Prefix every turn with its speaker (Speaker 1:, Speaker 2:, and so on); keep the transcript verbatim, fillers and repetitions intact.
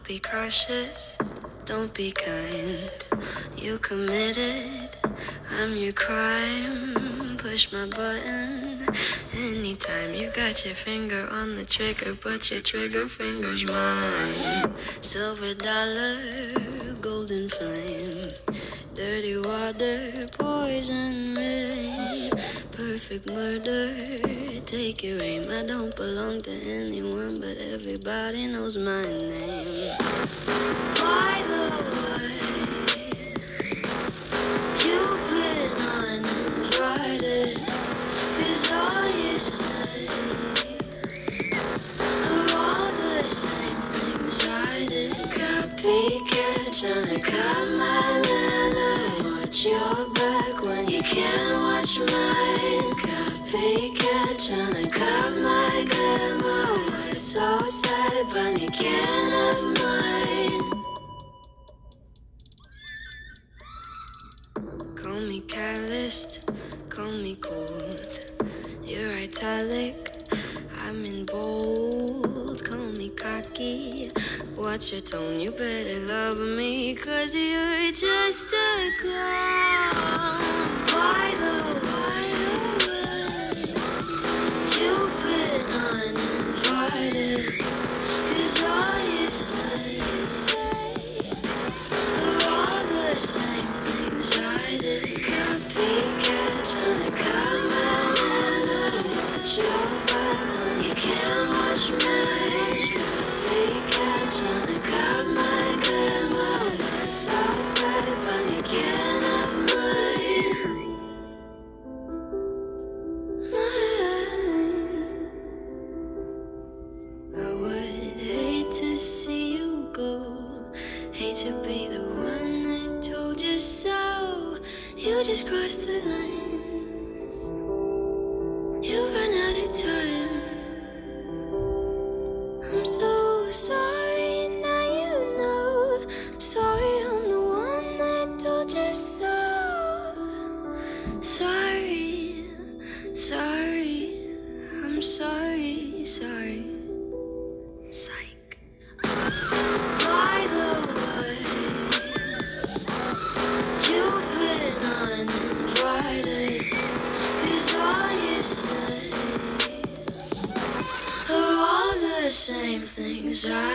Speaker 1: be cautious, don't be kind. You committed, I'm your crime. Push my button anytime. You got your finger on the trigger, but your trigger finger's mine. Silver dollar, golden flame, dirty water, poison rain, perfect murder, take your aim. I don't belong to anyone, but everybody knows my name. By the way, you've been uninvited, 'cause all you say are all the same things I did. Copycat, tryna cut my manner. Watch your back when you can't watch mine. Copycat, tryna cut my glamour. We're so sad, but you can't have mine. Call me calloused, call me cold. You're italic, I'm in bold. Call me cocky, watch your tone. You better love me, 'cause you're just a clown. By the way, you've been uninvited, 'cause all you say are all the same things I did. Copycat, tryna cut my manner. Watch your back when you can't watch mine. Copycat, tryna cut my glamour. It's outside, but you can't have mine. Mine. I would hate to see you go. Hate to be the one that told you so. You just crossed the line. You've run out of time. I'm so sorry, now you know. Sorry, I'm the one that told you so. Sorry, sorry, I'm sorry, sorry. Psych. By the way, you've been uninvited, 'cause all you say are all the same things I